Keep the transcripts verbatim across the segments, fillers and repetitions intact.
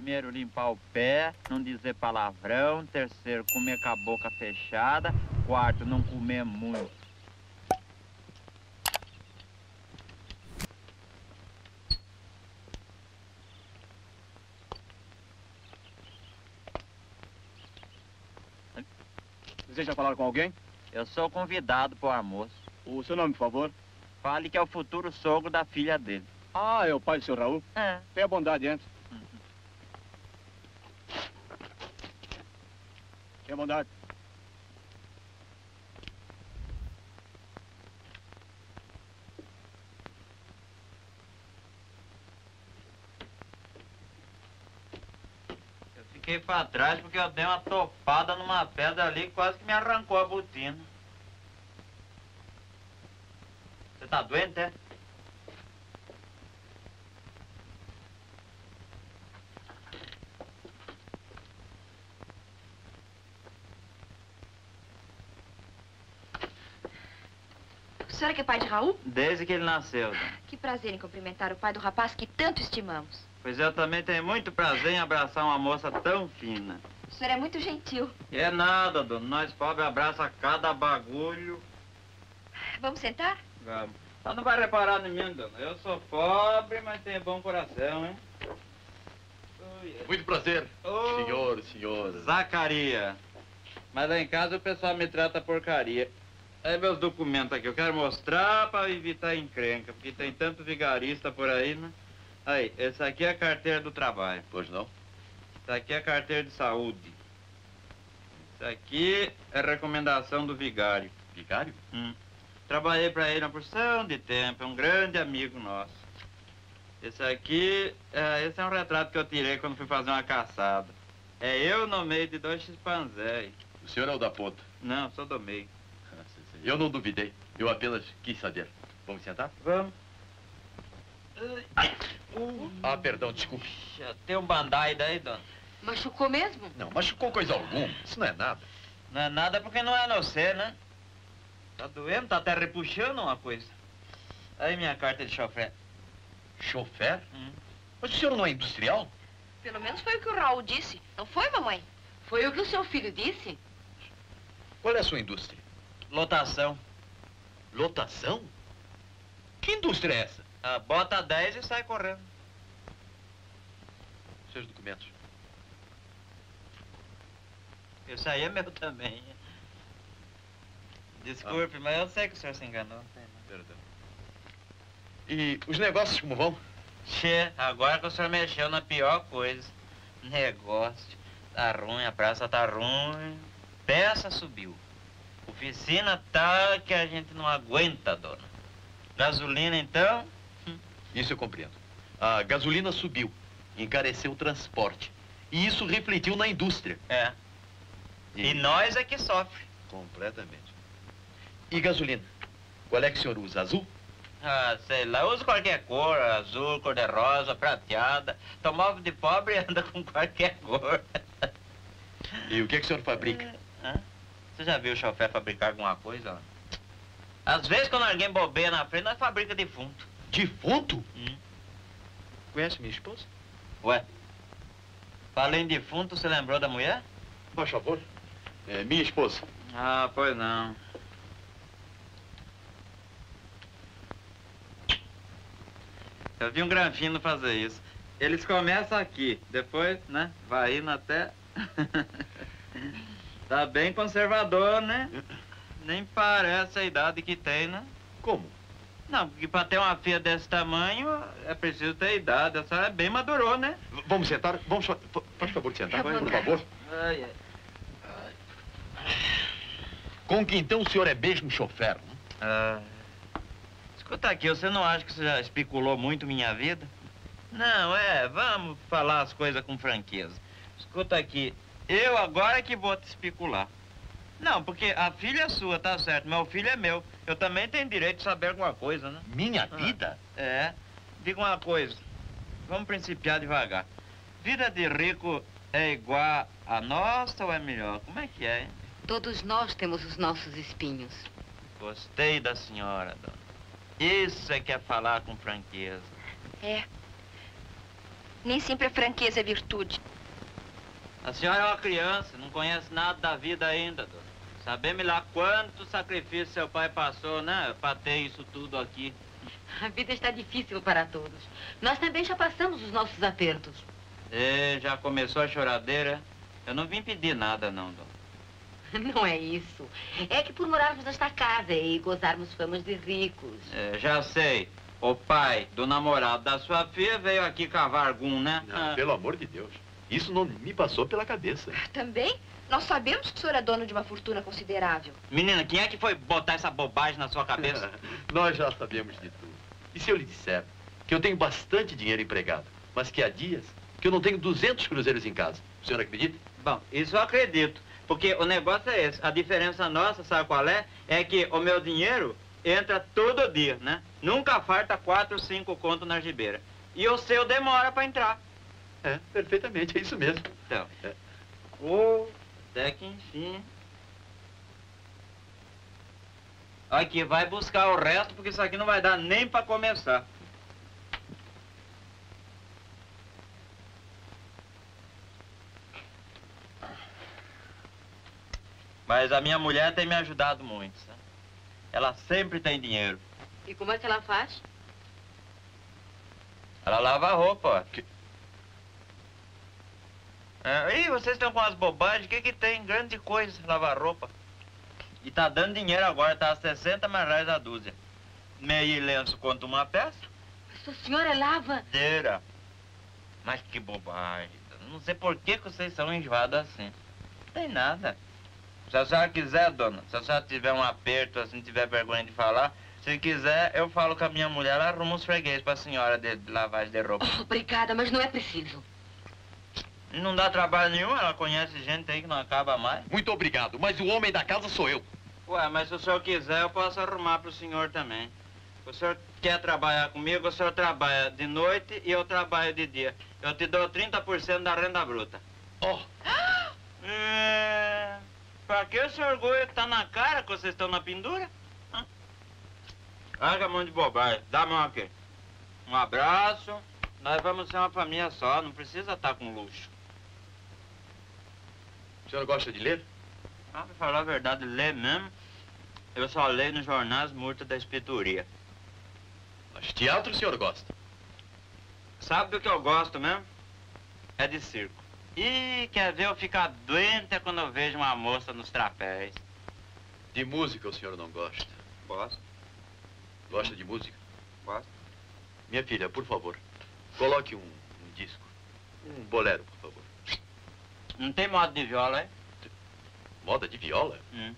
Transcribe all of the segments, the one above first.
Primeiro, limpar o pé, não dizer palavrão. Terceiro, comer com a boca fechada. Quarto, não comer muito. Deseja falar com alguém? Eu sou convidado pro almoço. O seu nome, por favor? Fale que é o futuro sogro da filha dele. Ah, é o pai do seu Raul? É. Tenha bondade, entre. Uhum. Tenha bondade. Eu fiquei pra trás porque eu dei uma topada numa pedra ali que quase que me arrancou a botina. Você tá doente, é? O senhor é que é pai de Raul? Desde que ele nasceu, dona. Que prazer em cumprimentar o pai do rapaz que tanto estimamos. Pois eu também tenho muito prazer em abraçar uma moça tão fina. O senhor é muito gentil. E é nada, dona. Nós pobres abraça cada bagulho. Vamos sentar? Vamos. Ela não vai reparar em mim, dona. Eu sou pobre, mas tenho bom coração, hein? Ui, Muito prazer, Ô, senhor, senhora. Zacaria. Mas lá em casa o pessoal me trata porcaria. Aí meus documentos aqui, eu quero mostrar para evitar encrenca, porque tem tanto vigarista por aí, né? Aí, esse aqui é a carteira do trabalho. Pois não? Esse aqui é a carteira de saúde. Isso aqui é recomendação do vigário. Vigário? Hum. Trabalhei para ele uma porção de tempo, é um grande amigo nosso. Esse aqui, é, esse é um retrato que eu tirei quando fui fazer uma caçada. É eu no meio de dois chimpanzés. O senhor é o da ponta? Não, sou do meio. Eu não duvidei, eu apenas quis saber. Vamos sentar? Vamos. Ai. Uh. Ah, perdão, desculpe. Já tem um bandai daí, dona? Machucou mesmo? Não, machucou coisa alguma, isso não é nada. Não é nada porque não é você, né? Tá doendo, tá até repuxando uma coisa. Aí minha carta de chofer. Chofer? Hum. Mas o senhor não é industrial? Pelo menos foi o que o Raul disse. Não foi, mamãe? Foi o que o seu filho disse? Qual é a sua indústria? Lotação. Lotação? Que indústria é essa? Ah, bota dez e sai correndo. Seus documentos. Isso aí é meu também. Desculpe, ah. mas eu sei que o senhor se enganou. Não tem nada. Perdão. E os negócios como vão? Che, agora que o senhor mexeu na pior coisa. Negócio. Tá ruim, a praça tá ruim. Peça subiu. Oficina tá que a gente não aguenta, dona. Gasolina, então? Isso eu compreendo. A gasolina subiu, encareceu o transporte. E isso refletiu na indústria. É. E, e nós é que sofre. Completamente. E gasolina? Qual é que o senhor usa? Azul? Ah, sei lá, eu uso qualquer cor, azul, cor-de-rosa, prateada. Tomóvel de pobre anda com qualquer cor. E o que, que o senhor fabrica? É. Você já viu o chofer fabricar alguma coisa? Às vezes, quando alguém bobeia na frente, nós fabrica defunto. Defunto? Hum. Conhece minha esposa? Ué, falei em defunto, você lembrou da mulher? Por favor. É minha esposa. Ah, pois não. Eu vi um granfino fazer isso. Eles começam aqui, depois, né, vai indo até... Tá bem conservador, né? Nem parece a idade que tem, né? Como? Não, porque pra ter uma filha desse tamanho, é preciso ter idade. A senhora é bem madurou, né? V vamos sentar? Vamos, faz favor de sentar, por favor. Ai, ai. Com que então o senhor é mesmo chofer? Né? Ah, escuta aqui, você não acha que você já especulou muito minha vida? Não, é, vamos falar as coisas com franqueza. Escuta aqui, eu agora é que vou te especular. Não, porque a filha é sua, tá certo, mas o filho é meu. Eu também tenho direito de saber alguma coisa, né? Minha vida? Ah, é. Diga uma coisa, vamos principiar devagar. Vida de rico é igual a nossa ou é melhor? Como é que é, hein? Todos nós temos os nossos espinhos. Gostei da senhora, dona. Isso é que é falar com franqueza. É. Nem sempre a franqueza é virtude. A senhora é uma criança, não conhece nada da vida ainda, dona. Sabemos lá quanto sacrifício seu pai passou, né? Pra ter isso tudo aqui. A vida está difícil para todos. Nós também já passamos os nossos apertos. E já começou a choradeira? Eu não vim pedir nada, não, dona. Não é isso. É que por morarmos nesta casa e gozarmos famas de ricos. É, já sei. O pai do namorado da sua filha veio aqui cavar algum, né? Não, ah. Pelo amor de Deus. Isso não me passou pela cabeça. Também? Nós sabemos que o senhor é dono de uma fortuna considerável. Menina, quem é que foi botar essa bobagem na sua cabeça? Nós já sabemos de tudo. E se eu lhe disser que eu tenho bastante dinheiro empregado, mas que há dias que eu não tenho duzentos cruzeiros em casa, o senhor acredita? Bom, isso eu acredito. Porque o negócio é esse. A diferença nossa, sabe qual é? É que o meu dinheiro entra todo dia, né? Nunca falta quatro, cinco contos na algibeira. E o seu demora pra entrar. É, perfeitamente, é isso mesmo. Então, é. Oh, até que enfim. Aqui, vai buscar o resto, porque isso aqui não vai dar nem pra começar. Mas a minha mulher tem me ajudado muito, sabe? Ela sempre tem dinheiro. E como é que ela faz? Ela lava a roupa, ó. Que... É, ih, vocês estão com umas bobagens, o que que tem? Grande coisa, lavar roupa. E tá dando dinheiro agora, tá a sessenta reais a dúzia. Meio lenço quanto uma peça. Mas a senhora lava? Inteira. Mas que bobagem. Não sei por que que vocês são enjoados assim. Não tem nada. Se a senhora quiser, dona, se a senhora tiver um aperto, assim, tiver vergonha de falar, se quiser, eu falo com a minha mulher, ela arruma uns freguês pra senhora de lavagem de roupa. Oh, obrigada, mas não é preciso. E não dá trabalho nenhum, ela conhece gente aí que não acaba mais. Muito obrigado, mas o homem da casa sou eu. Ué, mas se o senhor quiser, eu posso arrumar pro senhor também. O senhor quer trabalhar comigo, o senhor trabalha de noite e eu trabalho de dia. Eu te dou trinta por cento da renda bruta. Oh! É... Pra que esse orgulho tá na cara que vocês estão na pendura? Hã? Larga a mão de bobagem, dá a mão aqui. Um abraço. Nós vamos ser uma família só, não precisa estar com luxo. O senhor gosta de ler? Ah, pra falar a verdade, ler mesmo, eu só leio nos jornais multa da espetoria. Mas teatro o senhor gosta? Sabe do que eu gosto mesmo? É de circo. E quer ver eu ficar doente quando eu vejo uma moça nos trapézios. De música o senhor não gosta? Gosto. Gosta de música? Gosto. Minha filha, por favor, coloque um, um disco. Um bolero, por favor. Não tem moda de viola, é? Moda de viola? Hum.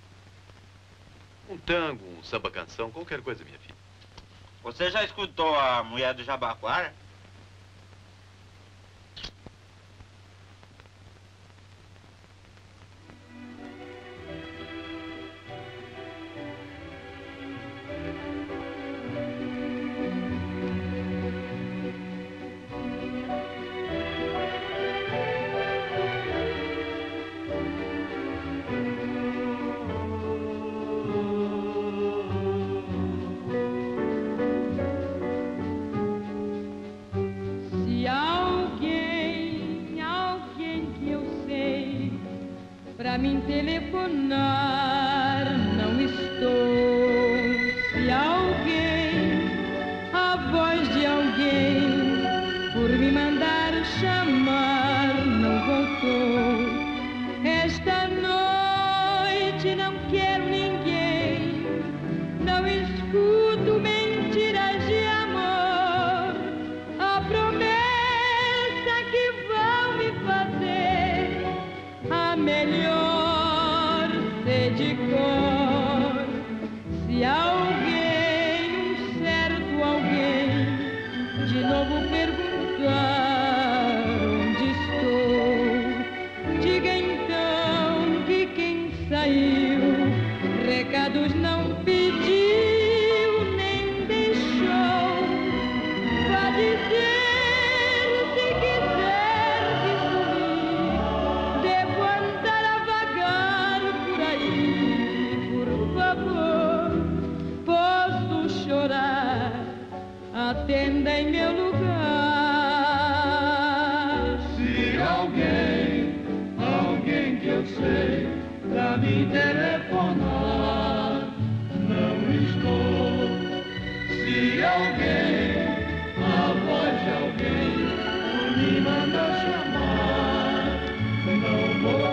Um tango, um samba-canção, qualquer coisa, minha filha. Você já escutou a Mulher do Jabaquara? Pra mim telefonar não estou. Se alguém, a voz de alguém, por me mandar chamar não voltou. Esta noite não quero ninguém, não escuto mentiras de amor. A promessa que vão me fazer, a melhor de cor. Se alguém, um certo alguém, de novo perguntar onde estou, diga então que quem saiu recados não pediu nem deixou. Vá dizer se quiser que sumir, devo andar a vagar por aí. Posso chorar, atenda em meu lugar. telefonar, não estou. Se alguém, a voz de alguém, por me manda chamar, não vou.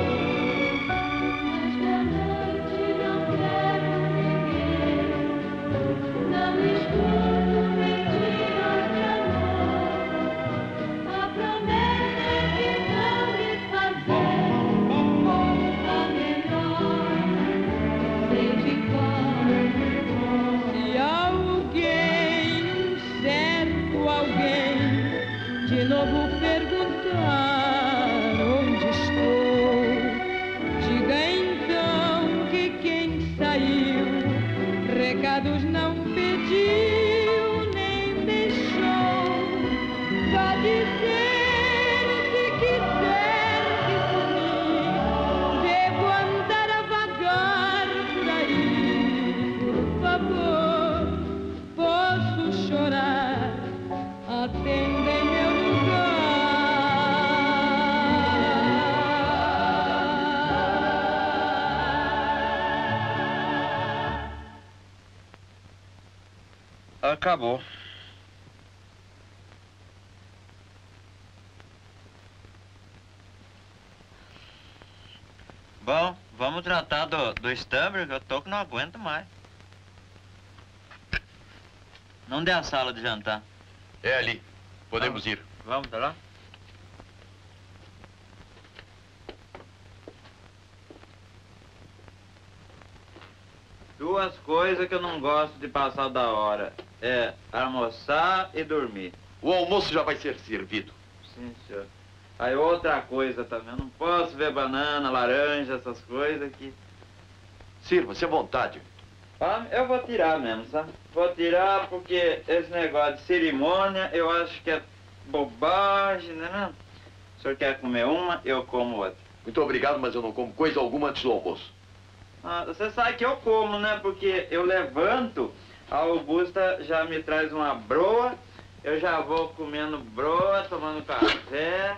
Esta noite não quero ninguém, não escuto mentiras de amor. A promessa é que não me fazer a melhor, sei de qual. Se alguém, um certo alguém, de novo perguntar onde estou, diga então que quem saiu recados não pediu nem deixou. Vá dizer se quiser que por mim devo andar a vagar por aí. Por favor, posso chorar, atenda em meu lugar. Acabou. Bom, vamos tratar do, do Stamber, que eu tô que não aguento mais. Não dê a sala de jantar. É ali. Podemos ir. Vamos pra lá? Duas coisas que eu não gosto de passar da hora. É almoçar e dormir. O almoço já vai ser servido. Sim, senhor. Aí outra coisa também, eu não posso ver banana, laranja, essas coisas aqui. Sirva-se à vontade. Ah, eu vou tirar mesmo, sabe? Vou tirar porque esse negócio de cerimônia eu acho que é bobagem, né? Não? O senhor quer comer uma, eu como outra. Muito obrigado, mas eu não como coisa alguma antes do almoço. Ah, você sabe que eu como, né? Porque eu levanto, a Augusta já me traz uma broa, eu já vou comendo broa, tomando café.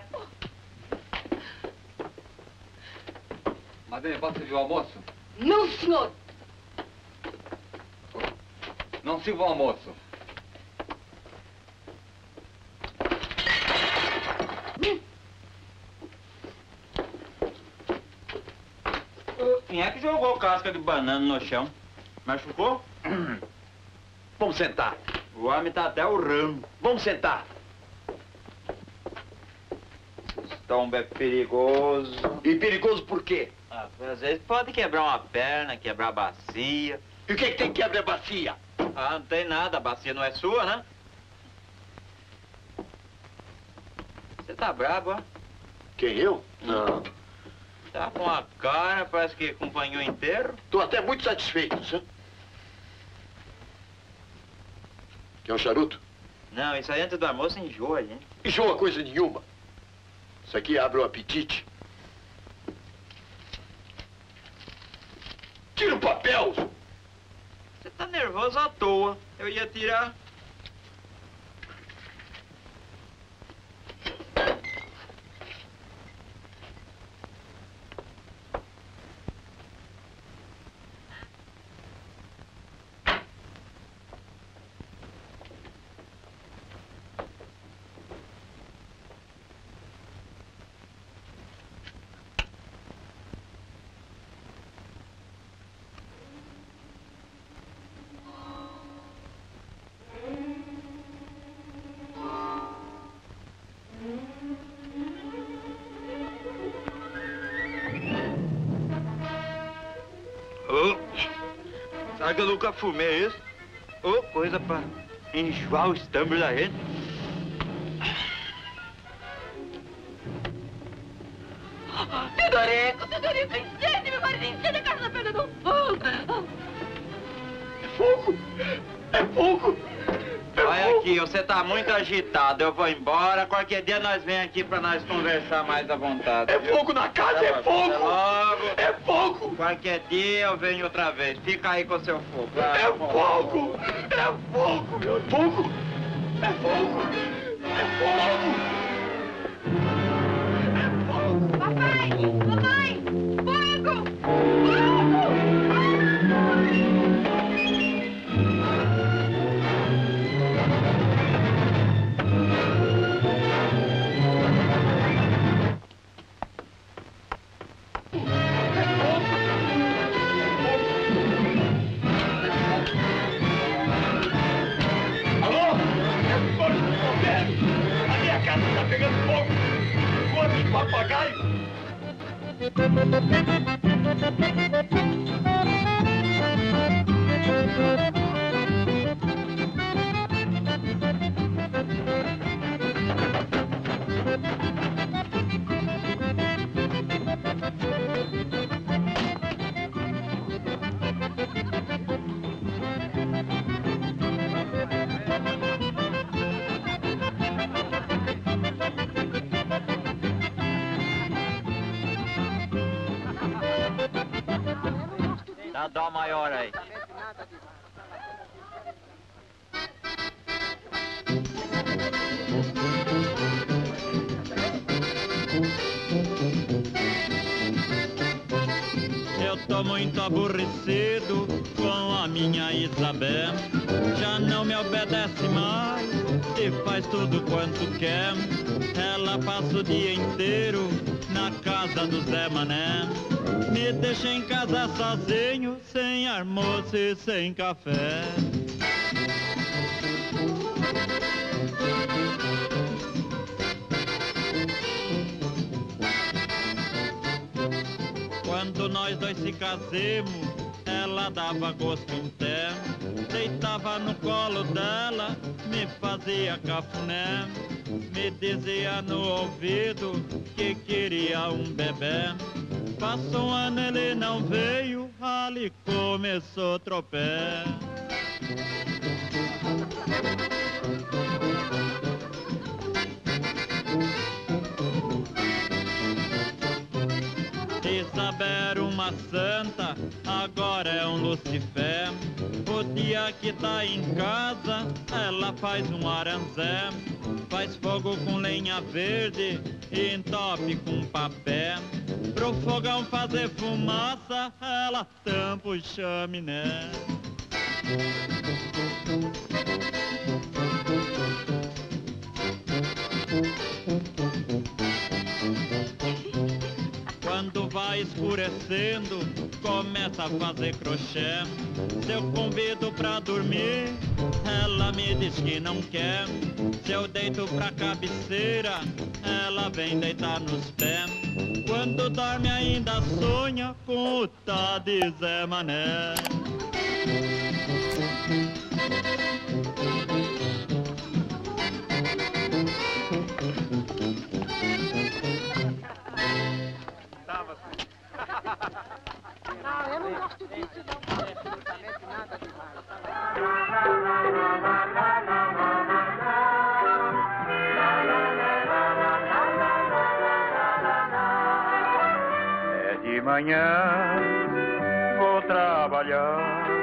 Madrinha, posso servir o almoço? Não, senhor. Não sirva o almoço. Quem é que jogou casca de banana no chão? Machucou? Vamos sentar. O homem tá até urrando. Vamos sentar. Esse tombo é perigoso. E perigoso por quê? Ah, às vezes pode quebrar uma perna, quebrar a bacia. E o que, que tem que quebrar a bacia? Ah, não tem nada, a bacia não é sua, né? Você tá brabo, ó? Quem, eu? Não. Tá com a cara, parece que acompanhou inteiro. Estou até muito satisfeito, sabe? Quer um charuto? Não, isso aí antes do almoço enjoa, gente. Enjoa coisa nenhuma. Isso aqui abre o apetite. Tira o papel! Você tá nervoso à toa. Eu ia tirar. Oh, sabe que eu nunca fumei isso? Ô, oh, coisa pra enjoar o estômago da gente. Teodorico, Teodorico, incende, meu marido, incende, a casa tá pegando fogo. É fogo! É fogo! É Olha fogo. aqui, você tá muito agitado. Eu vou embora. Qualquer dia nós vem aqui pra nós conversar mais à vontade. É viu? fogo na casa, Tá é bom, fogo! até logo. É fogo! Qualquer dia eu venho outra vez. Fica aí com seu fogo. Vai, É bom. fogo! É fogo, meu fogo! É fogo! É fogo! É fogo! Papai, mamãe, fogo, fogo. Tá pegando fogo! Quantos papagaios! Dá dó maior aí. Eu tô muito aborrecido com a minha Isabel. Já não me obedece mais e faz tudo quanto quer. Ela passa o dia inteiro na casa do Zé Mané. Me deixa em casa sozinho, sem almoço e sem café. Quando nós dois se casemos, ela dava gosto em té. Deitava no colo dela, me fazia cafuné. Me dizia no ouvido que queria um bebê. Passou um ano, ele não veio, ali começou o tropé. Isabel era uma santa, agora é um Lucifer. O dia que tá em casa, ela faz um aranzé. Faz fogo com lenha verde e entope com papel. Pro fogão fazer fumaça, ela tampa o chaminé. Quando vai escurecendo, começa a fazer crochê. Se eu convido pra dormir, ela me diz que não quer. Se eu deito pra cabeceira, ela vem deitar nos pés. Quando dorme ainda sonha com o tal de Zé Mané. Não, eu não gosto disso, não. Absolutamente nada demais. É de manhã, vou trabalhar.